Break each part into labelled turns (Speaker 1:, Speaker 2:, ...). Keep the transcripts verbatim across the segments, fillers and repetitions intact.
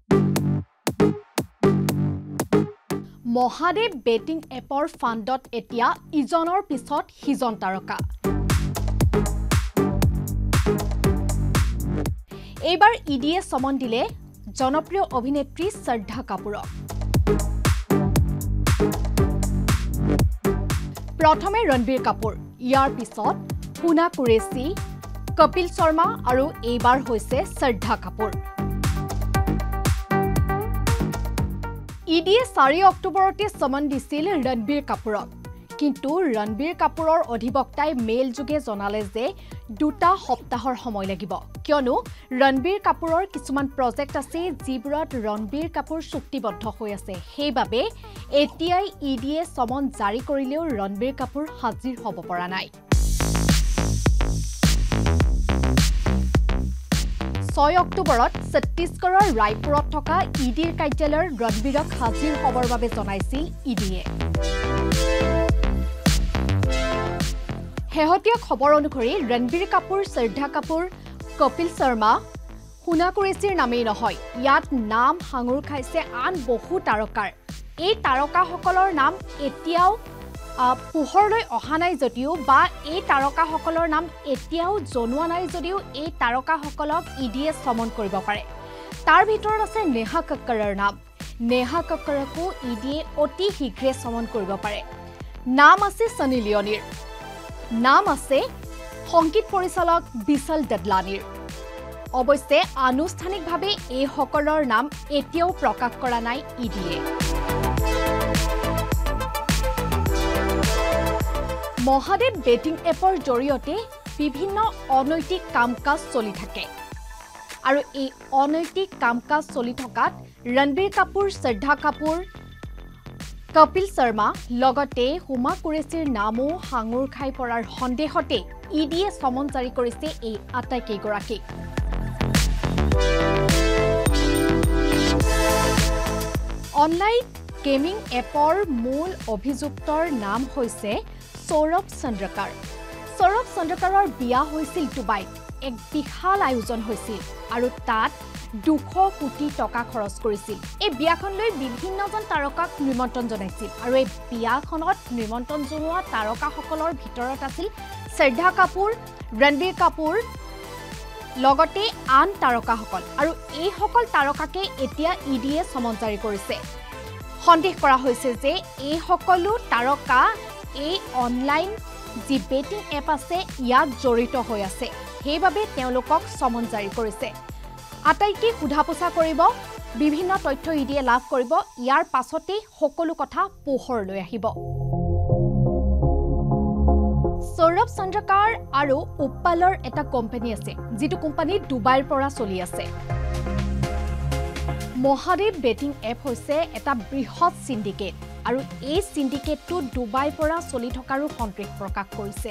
Speaker 1: Mahadev batting এপৰ ফাণ্ডত এতিয়া ইজনৰ পিছত সিজন তাৰকা এইবাৰ ইডিয়ে সমন দিলে জনপ্ৰিয় অভিনেত্ৰী শ্ৰদ্ধা কাপুৰক প্ৰথমে ৰণবীৰ কাপুৰ ইয়াৰ পিছত পুনা কুৰেশী কপিল শৰ্মা আৰু এইবাৰ হৈছে শ্ৰদ্ধা কাপুৰ ইডিয়ে চাৰি অক্টোবৰতে সমন দিছিল ৰণবীৰ কাপুৰক কিন্তু ৰণবীৰ কাপুৰৰ অধিবক্তাই মেইল যোগে জনালে যে দুটা সপ্তাহৰ সময় লাগিব কিয়নো ৰণবীৰ কাপুৰৰ কিছুমান প্ৰজেক্ট আছে যিবোৰত ৰণবীৰ কাপুৰ চুক্তিবদ্ধ হৈ আছে সেইবাবে এতিয়াই ইডিয়ে সমন জাৰি কৰিলেও ৰণবীৰ কাপুৰ হাজিৰ হ'ব পৰা নাই ছয় অক্টোবৰত ছত্তীশগড়ৰ ৰায়পুৰত থকা ইডিৰ কাৰ্যালয়ৰ ৰণবীৰক হাজিৰ হ'বৰ বাবে জনাইছিল ইডিয়ে শেহতীয়া খবৰ অনুসৰি ৰণবীৰ কাপুৰ শ্ৰদ্ধা কাপুৰ কপিল শৰ্মা পুনা কুৰেশীৰ নামেই নহয় ইয়াত নাম হাঙুৰ খাইছে আন বহু তাৰকাৰ এই তাৰকাসকলৰ নাম এতিয়াও পোহৰলৈ অহা নাই যদিও বা এই তাৰকাসকলৰ নাম এতিয়াও জনোৱা নাই যদিও এই তাৰকাসকলক ইডিয়ে সমন কৰিব পাৰে তাৰ ভিতৰত আছে নেহা কক্কৰৰ নাম নেহা কক্কৰকো ইডিয়ে অতি শীঘ্ৰে সমন কৰিব পাৰে নাম আছে সনী লিঅনিৰ নাম আছে সংগীত পৰিচালক বিশাল দদলানিৰ অৱশ্যে আনুষ্ঠানিকভাৱে এই সকলৰ নাম এতিয়াও প্ৰকাশ কৰা নাই ইডিয়ে মহাদেৱ বেটিং এপৰ জৰিয়তে বিভিন্ন অনৈতিক কাম-কাজ চলি থাকে আৰু এই অনৈতিক কাম-কাজ চলি থকাত ৰণবীৰ কাপুৰ শ্ৰদ্ধা কাপুৰ কপিল শৰ্মা লগতে হুমা কুৰেশীৰ নামও হাঙুৰ খাই পৰাৰ সন্দেহতে ইডিয়ে সমন জাৰি কৰিছে এই আটাইকেইগৰাকীক অনলাইন গেমিং এপৰ মূল অভিযুক্তৰ নাম হৈছে সৌৰভ চন্দ্ৰকাৰ সৌৰভ চন্দ্ৰকাৰৰ বিয়া হৈছিল ডুবাইত এক বিশাল আয়োজন হৈছিল আৰু তাত দুশ কোটি টকা খৰচ কৰিছিল এই বিয়াখনলৈ বিভিন্নজন তাৰকাক নিমন্ত্ৰণ জনাইছিল আৰু এই বিয়াখনত নিমন্ত্ৰণ জনোৱা তাৰকাসকলৰ ভিতৰত আছিল শ্ৰদ্ধা কাপুৰ ৰণবীৰ কাপুৰ লগতে আন তাৰকাসকল আৰু এই সকল তাৰকাকে এতিয়া ইডিয়ে সমন জাৰি কৰিছে সন্দেহ কৰা হৈছে যে এই সকলো তাৰকা এই অনলাইন যি বেটিং এপ আছে ইয়াত জড়িত হৈ আছে সেইবাবে তেওঁলোকক সমন জাৰি কৰিছে আটাইকে সোধা-পোছা কৰিব বিভিন্ন তথ্য ইডিয়ে লাভ কৰিব ইয়াৰ পাছতে সকলো কথা পোহৰলৈ আহিব সৌৰভ চন্দ্ৰকাৰ আৰু উপ্পালৰ এটা কোম্পানী আছে যিটো কোম্পানী ডুবাইৰ পৰা চলি আছে মহাদেৱ বেটিং এপ হৈছে এটা বৃহৎ সিন্ডিকেট আৰু এই সিন্ডিকেটটো ডুবাইৰ পৰা চলি থকাৰো সন্দেহ প্ৰকাশ কৰিছে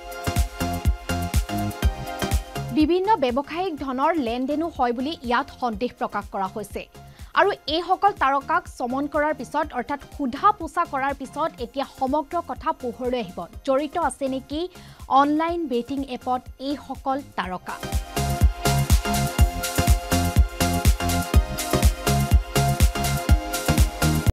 Speaker 1: বিভিন্ন ব্যৱসায়িক ধনৰ লেনদেনো হয় বুলি ইয়াত সন্দেহ প্ৰকাশ কৰা হৈছে আৰু এই সকল তাৰকাক সমন কৰাৰ পিছত অৰ্থাৎ সোধা-পোছা কৰাৰ পিছত এতিয়া সমগ্ৰ কথা পোহৰলৈ আহিব জড়িত আছে নেকি অনলাইন বেটিং এপত এই সকল তাৰকা